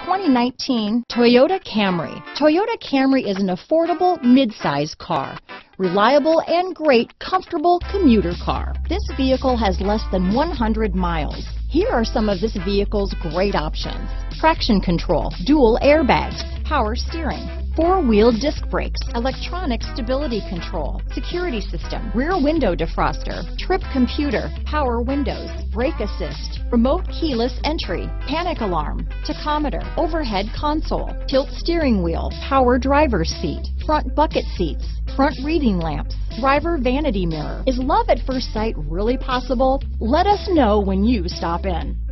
2019 Toyota Camry. Toyota Camry is an affordable mid-size car. Reliable and great comfortable commuter car. This vehicle has less than 100 miles. Here are some of this vehicle's great options: traction control, dual airbags, power steering, four-wheel disc brakes, electronic stability control, security system, rear window defroster, trip computer, power windows, brake assist, remote keyless entry, panic alarm, tachometer, overhead console, tilt steering wheel, power driver's seat, front bucket seats, front reading lamps, driver vanity mirror. Is love at first sight really possible? Let us know when you stop in.